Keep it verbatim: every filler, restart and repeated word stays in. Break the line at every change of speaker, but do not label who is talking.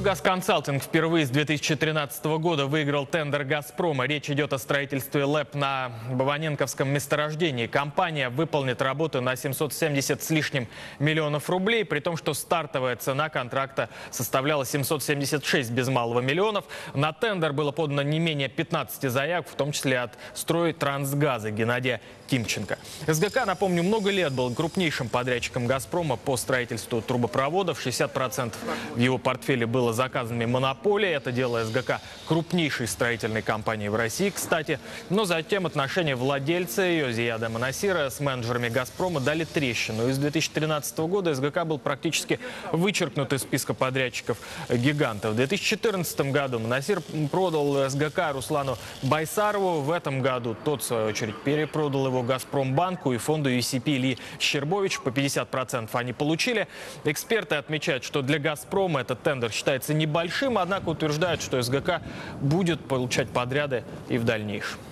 Стройгазконсалтинг впервые с две тысячи тринадцатого года выиграл тендер «Газпрома». Речь идет о строительстве ЛЭП на Бабаненковском месторождении. Компания выполнит работы на семьсот семьдесят с лишним миллионов рублей, при том, что стартовая цена контракта составляла семьсот семьдесят шесть без малого миллионов. На тендер было подано не менее пятнадцати заявок, в том числе от «Стройтрансгаза» Геннадия Тимченко. СГК, напомню, много лет был крупнейшим подрядчиком «Газпрома» по строительству трубопроводов. шестьдесят процентов в его портфеле было заказанными монополией. Это дело СГК крупнейшей строительной компании в России, кстати. Но затем отношения владельца ее, Зияда Монасира, с менеджерами «Газпрома» дали трещину. И с две тысячи тринадцатого года СГК был практически вычеркнут из списка подрядчиков гигантов. В две тысячи четырнадцатом году Монасир продал СГК Руслану Байсарову. В этом году тот, в свою очередь, перепродал его Газпромбанку и фонду ю си пи Ильи Щербович. По пятьдесят процентов они получили. Эксперты отмечают, что для «Газпрома» этот тендер считается небольшим, однако утверждают, что СГК будет получать подряды и в дальнейшем.